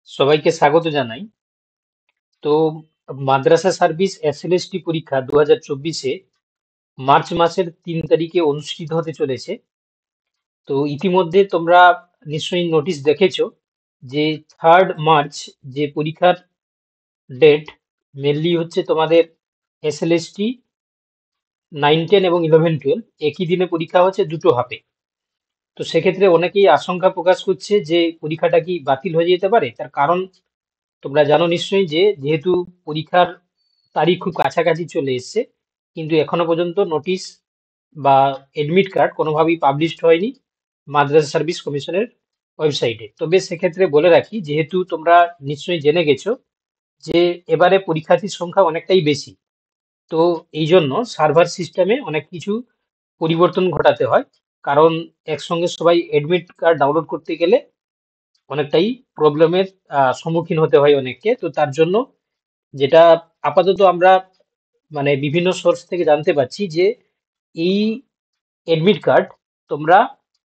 সবাইকে স্বাগত জানাই। তো মাদ্রাসা সার্ভিস এসএলএসটি পরীক্ষা 2024-এ মার্চ মাসের 3 তারিখে অনুষ্ঠিত হতে চলেছে। তো ইতিমধ্যে তোমরা নিশ্চয়ই নোটিশ দেখেছো যে 3rd মার্চ যে পরীক্ষার ডেট মেনলি হচ্ছে তোমাদের এসএলএসটি 9, 10 এবং 11, 12 একই দিনে পরীক্ষা হচ্ছে, দুটো হাফে। তো সেক্ষেত্রে অনেকেই আশঙ্কা প্রকাশ করছে যে পরীক্ষাটা কি বাতিল হয়ে যেতে পারে। তার কারণ তোমরা জানো নিশ্চয়ই যে যেহেতু পরীক্ষার তারিখ খুব কাছাকাছি চলে এসেছে, কিন্তু এখনো পর্যন্ত নোটিশ বা এডমিট কার্ড কোনোভাবেই পাবলিশড হয়নি মাদ্রাসা সার্ভিস কমিশনের ওয়েবসাইটে। তবে সেক্ষেত্রে বলে রাখি, যেহেতু তোমরা নিশ্চয়ই জেনে গেছো যে এবারে পরীক্ষার্থীর সংখ্যা অনেকটাই বেশি, তো এই জন্য সার্ভার সিস্টেমে অনেক কিছু পরিবর্তন ঘটাতে হয়। কারণ একসঙ্গে সবাই এডমিট কার্ড ডাউনলোড করতে গেলে অনেকটাই প্রবলেমের সম্মুখীন হতে হয় অনেককে। তো তার জন্য যেটা আপাতত আমরা মানে বিভিন্ন সোর্স থেকে জানতে পারছি যে এই এডমিট কার্ড তোমরা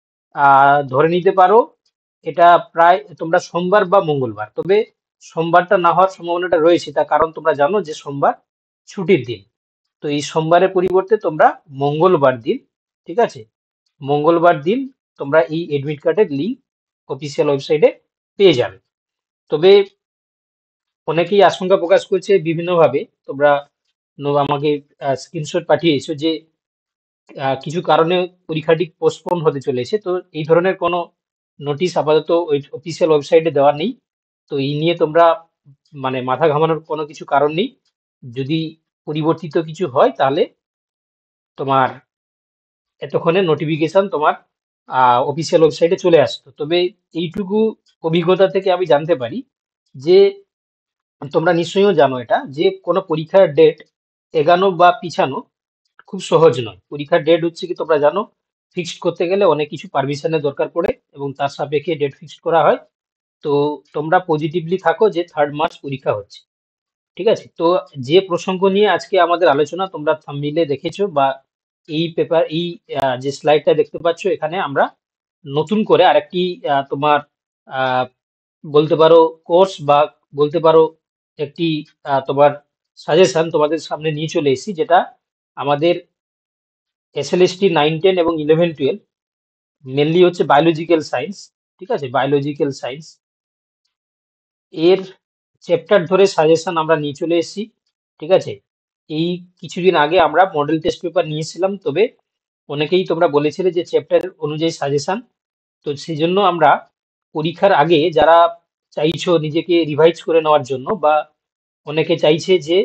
ধরে নিতে পারো এটা প্রায় তোমরা সোমবার বা মঙ্গলবার, তবে সোমবারটা না হওয়ার সম্ভাবনাটা রয়েছে। তার কারণ তোমরা জানো যে সোমবার ছুটির দিন। তো এই সোমবারের পরিবর্তে তোমরা মঙ্গলবার দিন, ঠিক আছে, মঙ্গলবার দিন তোমরা এই এডমিট কার্ডের লিঙ্ক অফিসিয়াল ওয়েবসাইটে পেয়ে যাবে। তবে অনেকেই আশঙ্কা প্রকাশ করছে বিভিন্নভাবে। তোমরা আমাকে স্ক্রিনশট পাঠিয়েছো যে কিছু কারণে পরীক্ষাটি পোস্টপোন হতে চলেছে। তো এই ধরনের কোনো নোটিশ আপাতত ওই অফিসিয়াল ওয়েবসাইটে দেওয়া নেই। তো এই নিয়ে তোমরা মানে মাথা ঘামানোর কোনো কিছু কারণ নেই। যদি পরিবর্তিত কিছু হয় তাহলে তোমার এতক্ষণে নোটিফিকেশন তোমার অফিসিয়াল ওয়েবসাইটে চলে আসতো। তবে এইটুকু অভিজ্ঞতা থেকে আমি জানতে পারি যে তোমরা নিশ্চয়ই জানো এটা, যে কোনো পরীক্ষার ডেট এগানো বা পিছানো খুব সহজ নয়। পরীক্ষার ডেট হচ্ছে কি তোমরা জানো, ফিক্সড করতে গেলে অনেক কিছু পারমিশনের দরকার পড়ে এবং তার সাপেক্ষে ডেট ফিক্সড করা হয়। তো তোমরা পজিটিভলি থাকো যে 3rd মার্চ পরীক্ষা হচ্ছে, ঠিক আছে। তো যে প্রসঙ্গ নিয়ে আজকে আমাদের আলোচনা তোমরা থাম্বনেইলে দেখেছো বা এই পেপার এই যে স্লাইডটা দেখতে পাচ্ছ, এখানে আমরা নতুন করে আরেকটি তোমার আহ, বলতে পারো কোর্স বা বলতে পারো একটি তোমার সাজেশন তোমাদের সামনে নিয়ে চলে এসেছি, যেটা আমাদের এসএলএসটি 9, 10 এবং 11, 12 মেনলি হচ্ছে বায়োলজিক্যাল সায়েন্স, ঠিক আছে, বায়োলজিক্যাল সায়েন্স এর চ্যাপ্টার ধরে সাজেশন আমরা নিয়ে চলে এসেছি, ঠিক আছে। এই কিছুদিন আগে আমরা মডেল টেস্ট পেপার নিয়েছিলাম, তবে অনেকেই তোমরা বলেছিলে যে চ্যাপ্টার অনুযায়ী সাজেশন। তো সেই জন্য আমরা পরীক্ষার আগে যারা চাইছো নিজেকে রিভাইজ করে নেওয়ার জন্য, বা অনেকে চাইছে যে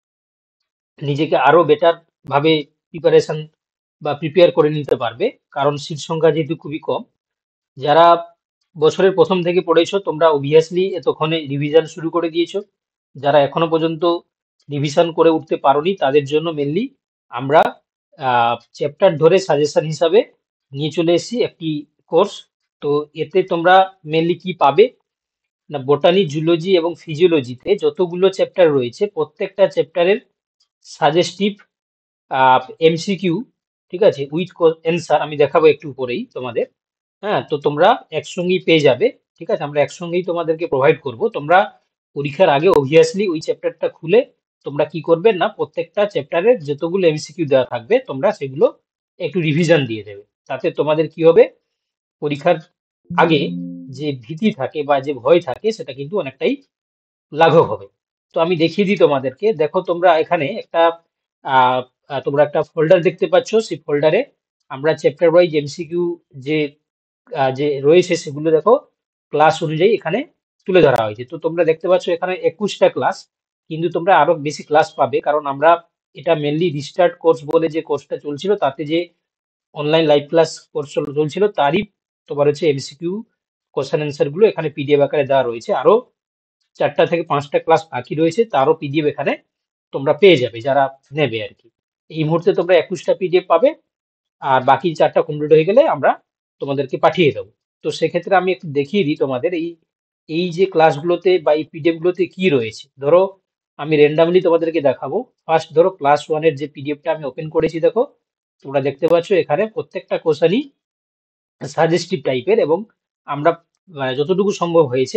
নিজেকে আরো বেটার ভাবে প্রিপারেশন বা প্রিপেয়ার করে নিতে পারবে, কারণ সিট সংখ্যা যেহেতু খুবই কম। যারা বছরের প্রথম থেকে পড়েছো তোমরা অবভিয়াসলি এতক্ষণে রিভিশন শুরু করে দিয়েছো। যারা এখনো পর্যন্ত রিভিশন করে উঠতে পারোনি তাদের জন্য মেনলি আমরা চ্যাপ্টার ধরে সাজেশন হিসাবে নিয়ে চলে এসেছি একটি কোর্স। তো এতে তোমরা মেনলি কি পাবে না, বোটানি, জুলজি এবং ফিজিওলজিতে যতগুলো চ্যাপ্টার রয়েছে প্রত্যেকটা চ্যাপ্টারের সাজেস্টিভ এমসিকিউ, ঠিক আছে, উইথ অ্যান্সার আমি দেখাবো একটু পরেই তোমাদের। হ্যাঁ, তো তোমরা একসঙ্গেই পেয়ে যাবে, ঠিক আছে, আমরা একসঙ্গেই তোমাদেরকে প্রোভাইড করব। তোমরা পরীক্ষার আগে অবভিয়াসলি ওই চ্যাপ্টারটা খুলে তোমরা কি করবে না, প্রত্যেকটা চ্যাপ্টারের যতগুলো এমসিকিউ দেওয়া থাকবে তোমরা সেগুলো একটু রিভিশন দিয়ে দেবে। তাতে তোমাদের কি হবে, পরীক্ষার আগে যে ভীতি থাকে বা যে ভয় থাকে সেটা কিন্তু অনেকটাই লাঘব হবে। তো আমি দেখিয়ে দিই তোমাদেরকে। দেখো তোমরা এখানে একটা আহ, তোমরা একটা ফোল্ডার দেখতে পাচ্ছ। সেই ফোল্ডারে আমরা চ্যাপ্টার ওয়াইজ এমসিকিউ যে যে রয়েছে সেগুলো দেখো ক্লাস অনুযায়ী এখানে তুলে ধরা হয়েছে। তো তোমরা দেখতে পাচ্ছ এখানে 21টা ক্লাস, কিন্তু তোমরা আরো বেশি ক্লাস পাবে, কারণ আমরা এটা মেনলি রিস্টার্ট কোর্স বলে যে কোর্সটা চলছিল তাতে যে অনলাইন লাইভ ক্লাস কোর্স চলছিল তারই তোমার হচ্ছে এমসিকিউ কোশ্চেন অ্যান্সার গুলো এখানে পিডিএফ আকারে দেওয়া রয়েছে। আরো 4টা থেকে 5টা ক্লাস বাকি রয়েছে, তারও পিডিএফ এখানে তোমরা পেয়ে যাবে যারা নেবে আর কি। এই মুহূর্তে তোমরা 21টা পিডিএফ পাবে, আর বাকি 4টা কমপ্লিট হয়ে গেলে আমরা তোমাদেরকে পাঠিয়ে দেবো। তো সেক্ষেত্রে আমি একটু দেখিয়ে দিই তোমাদের এই এই যে ক্লাসগুলোতে বা এই পিডিএফ গুলোতে কি রয়েছে। ধরো আমি র্যান্ডামলি তোমাদেরকে দেখাবো। ফার্স্ট ধরো ক্লাস 1-এর যে পিডিএফটা আমি ওপেন করেছি, দেখো তোমরা দেখতে পাচ্ছ এখানে প্রত্যেকটা কোশ্চেনই সাজেস্টিভ টাইপের, এবং আমরা যতটুকু সম্ভব হয়েছে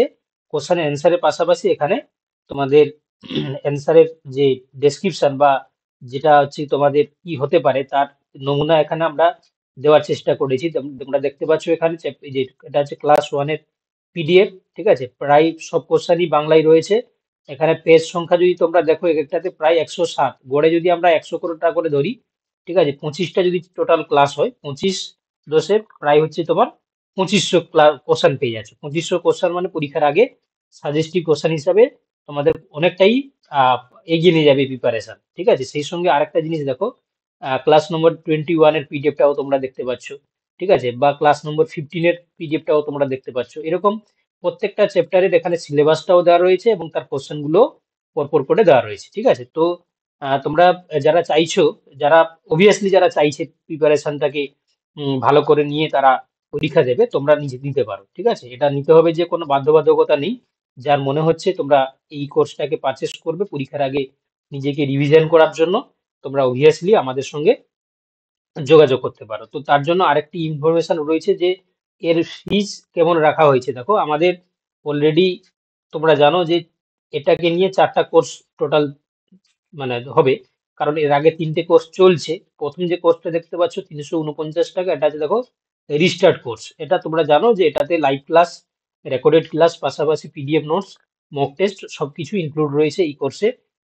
কোশ্চেনের অ্যান্সারের পাশাপাশি এখানে তোমাদের অ্যান্সারের যে ডেসক্রিপশন বা যেটা হচ্ছে তোমাদের কি হতে পারে তার নমুনা এখানে আমরা দেওয়ার চেষ্টা করেছি। তোমরা দেখতে পাচ্ছ এখানে এই যে এটা হচ্ছে ক্লাস 1 এর পিডিএফ, ঠিক আছে। প্রায় সব কোশ্চেনই বাংলায় রয়েছে। এখানে পেজ সংখ্যা যদি তোমরা দেখো একটাতে প্রায় 107, গড়ে যদি আমরা 100টা করে ধরি, ঠিক আছে, 25টা যদি টোটাল ক্লাস হয়, 25×10 প্রায় হচ্ছে তোমার 2500 কোশ্চেন পেয়ে যাচ্ছে। 2500 কোশ্চেন মানে পরীক্ষার আগে সাজেস্টিভ কোশ্চেন হিসাবে তোমাদের অনেকটাই আহ, এগিয়ে নিয়ে যাবে প্রিপারেশন, ঠিক আছে। সেই সঙ্গে আরেকটা জিনিস দেখো, ক্লাস নম্বর 21 এর পিডিএফটাও তোমরা দেখতে পাচ্ছ, ঠিক আছে, বা ক্লাস নম্বর 15 এর পিডিএফটাও তোমরা দেখতে পাচ্ছ। এরকম প্রত্যেকটা চ্যাপ্টারের এখানে সিলেবাসটাও দেওয়া রয়েছে এবং তার কোশ্চেন গুলো পরপর করে দেওয়া রয়েছে, ঠিক আছে। তো তোমরা যারা চাইছো, যারা অবভিয়াসলি যারা চাইছে প্রিপারেশনটাকে ভালো করে নিয়ে তারা পরীক্ষা দেবে, তোমরা নিজে দিতে পারো, ঠিক আছে। এটা নিতে হবে যে কোনো বাধ্যবাধকতা নেই। যার মনে হচ্ছে তোমরা এই কোর্সটাকে পারচেস করবে পরীক্ষার আগে নিজেকে রিভিশন করার জন্য, তোমরা অবভিয়াসলি আমাদের সঙ্গে যোগাযোগ করতে পারো। তো তার জন্য আরেকটি ইনফরমেশন রয়েছে যে এর ফিজ কেমন রাখা হয়েছে। দেখো আমাদের অলরেডি তোমরা জানো যে এটাকে নিয়ে 4টা কোর্স টোটাল মানে হবে, কারণ এর আগে 3টে কোর্স চলছে। প্রথম যে কোর্সটা দেখতে পাচ্ছ 349 টাকা, এটা আছে দেখো রিস্টার্ট কোর্স। এটা তোমরা জানো যে এটাতে লাইভ ক্লাস, রেকর্ডেড ক্লাস, পাশাপাশি পিডিএফ নোটস, মক টেস্ট সবকিছু ইনক্লুড রয়েছে এই কোর্সে।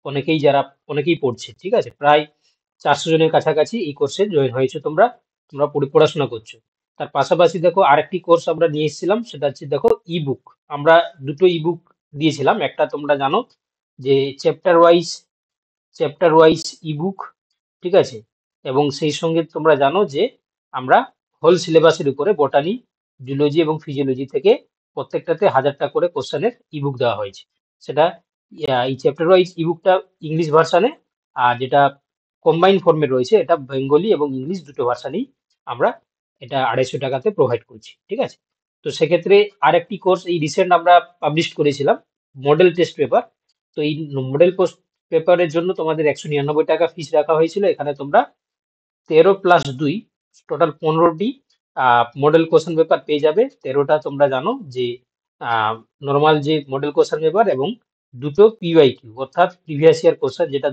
অনেকেই পড়ছে, ঠিক আছে। প্রায় 400 জনের কাছাকাছি এই কোর্সে জয়েন হয়েছে। তোমরা তোমরা পড়াশোনা করছো। তার পাশাপাশি দেখো আরেকটি কোর্স আমরা নিয়ে এসেছিলাম, সেটা হচ্ছে দেখো ইবুক। আমরা দুটো ইবুক দিয়েছিলাম। একটা তোমরা জানো যে চ্যাপ্টার ওয়াইজ ইবুক, ঠিক আছে। এবং সেই সঙ্গে তোমরা জানো যে আমরা হোল সিলেবাসের উপরে বটানি, জুলজি এবং ফিজিওলজি থেকে প্রত্যেকটাতে 1000টা করে কোশ্চেনের ইবুক দেওয়া হয়েছে। সেটা এই চ্যাপ্টার ওয়াইজ ইবুকটা ইংলিশ ভার্সানে, আর যেটা কম্বাইন ফর্মে রয়েছে এটা বেঙ্গলি এবং ইংলিশ দুটো ভার্সানেই আমরা এটা 250 টাকাতে প্রোভাইড করছি, ঠিক আছে। তো সেক্ষেত্রে আরেকটি কোর্স এই রিসেন্ট আমরা পাবলিশ করেছিলাম, মডেল টেস্ট পেপার। তো এই মডেল পেপারের জন্য তোমাদের 199 টাকা ফিস রাখা হয়েছিল। এখানে তোমরা 13+2 টোটাল 15টি মডেল কোশ্চেন পেপার পেয়ে যাবে। 13টা তোমরা জানো যে নর্মাল যে মডেল কোশ্চেন পেপার এবং দুটো পিওয়াইকিউ অর্থাৎ প্রিভিয়াস ইয়ার কোশ্চেন, যেটা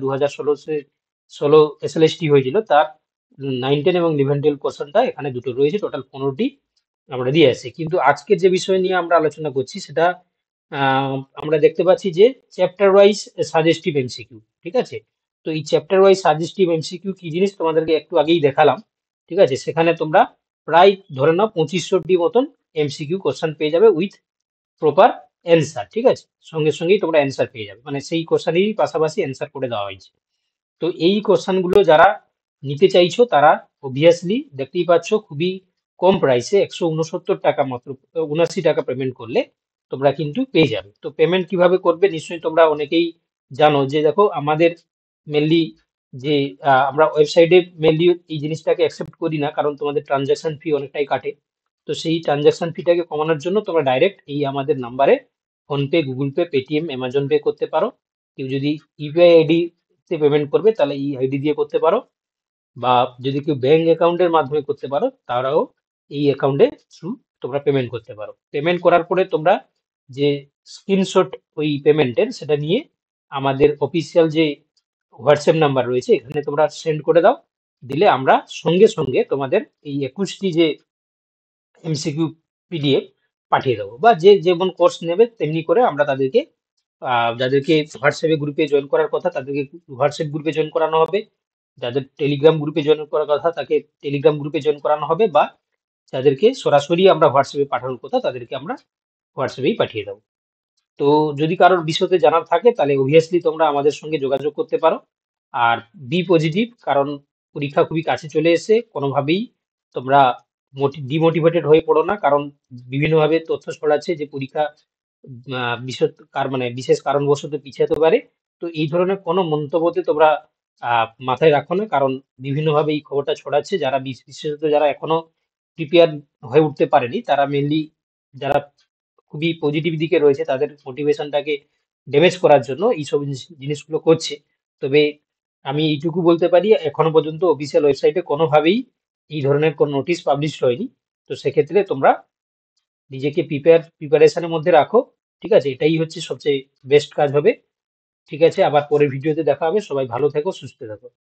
2016 এসএলএসটি হয়েছিল তার 9, 10 এবং 11, 12 কোশ্চেনটা এখানে দুটো রয়েছে। টোটাল 15টি আমরা দিয়ে আসছি। কিন্তু আজকের যে বিষয় নিয়ে আমরা আলোচনা করছি সেটা আমরা দেখতে পাচ্ছি যে চ্যাপ্টার ওয়াইজ সাজেস্টিভ এমসিকিউ, ঠিক আছে। তো এই চ্যাপ্টার ওয়াইজ সাজেস্টিভ এমসিকিউ কি জিনিস তোমাদেরকে একটু আগেই দেখালাম, ঠিক আছে। সেখানে তোমরা প্রায় ধরে নাও 2500টি মতন এমসিকিউ কোশ্চেন পেয়ে যাবে উইথ প্রপার অ্যান্সার, ঠিক আছে। সঙ্গে সঙ্গেই তোমরা অ্যান্সার পেয়ে যাবে, মানে সেই কোশ্চেনেরই পাশাপাশি অ্যান্সার করে দেওয়া হয়েছে। তো এই কোশ্চেনগুলো যারা নিতে চাইছো তারা অবভিয়াসলি দেখতেই পাচ্ছ খুবই কম প্রাইসে 169 টাকা, মাত্র 79 টাকা পেমেন্ট করলে তোমরা কিন্তু পেয়ে যাবে। তো পেমেন্ট কিভাবে করবে নিশ্চয়ই তোমরা অনেকেই জানো যে দেখো আমাদের মেনলি যে আমরা ওয়েবসাইটে মেনলি এই জিনিসটাকে অ্যাকসেপ্ট করি না, কারণ তোমাদের ট্রানজাকশন ফি অনেকটাই কাটে। তো সেই ট্রানজাকশন ফিটাকে কমানোর জন্য তোমরা ডাইরেক্ট এই আমাদের নাম্বারে PhonePe, Google Pay, Paytm, Amazon Pay করতে পারো। কেউ যদি ইউপিআই আইডি তে পেমেন্ট করবে তাহলে এই আইডি দিয়ে করতে পারো, বা যদি কেউ ব্যাংক অ্যাকাউন্টের মাধ্যমে করতে পারো তারাও এই অ্যাকাউন্টে থ্রু তোমরা পেমেন্ট করতে পারো। পেমেন্ট করার পরে তোমরা যে স্ক্রিনশট ওই পেমেন্টের সেটা নিয়ে আমাদের অফিসিয়াল যে হোয়াটসঅ্যাপ নাম্বার রয়েছে এখানে তোমরা সেন্ড করে দাও। দিলে আমরা সঙ্গে সঙ্গে তোমাদের এই 21টি যে এমসিকিউ পিডিএফ পাঠিয়ে দেবো, বা যে যেমন কোর্স নেবে তেমনি করে আমরা তাদেরকে যাদেরকে হোয়াটসঅ্যাপে গ্রুপে জয়েন করার কথা তাদেরকে হোয়াটসঅ্যাপ গ্রুপে জয়েন করানো হবে, যাদের টেলিগ্রাম গ্রুপে জয়েন করার কথা তাকে টেলিগ্রাম গ্রুপে জয়েন করানো হবে, বা যাদেরকে সরাসরি আমরা হোয়াটসঅ্যাপে পাঠানোর কথা তাদেরকে আমরা হোয়াটসঅ্যাপেই পাঠিয়ে দেবো। তো যদি কারোর বিষয়তে জানার থাকে তাহলে অবভিয়াসলি তোমরা আমাদের সঙ্গে যোগাযোগ করতে পারো। আর বি পজিটিভ, কারণ পরীক্ষা খুবই কাছে চলে এসে কোনোভাবেই তোমরা ডিমোটিভেটেড হয়ে পড়ো না, কারণ বিভিন্নভাবে তথ্য ছড়াচ্ছে যে পরীক্ষা বিশেষ কারণবশত পিছাতে পারে। তো এই ধরনের কোনো মন্তব্যতে তোমরা মাথায় রাখো না, কারণ বিভিন্নভাবে এই খবরটা ছড়াচ্ছে। যারা বিশেষত যারা এখনো প্রিপেয়ার হয়ে উঠতে পারেনি তারা মেনলি যারা খুবই পজিটিভ দিকে রয়েছে তাদের মোটিভেশনটাকে ড্যামেজ করার জন্য এইসব জিনিসগুলো করছে। তবে আমি এইটুকু বলতে পারি এখনো পর্যন্ত অফিসিয়াল ওয়েবসাইটে কোনোভাবেই এই ধরনের কোনো নোটিশ পাবলিশ হয়নি। তো সেক্ষেত্রে তোমরা নিজেকে প্রিপারেশনের মধ্যে রাখো। ঠিক আছে, এটাই হচ্ছে সবচেয়ে বেস্ট কাজ হবে। ঠিক আছে, আবার পরের ভিডিওতে দেখা হবে। সবাই ভালো থেকো, সুস্থ থেকো।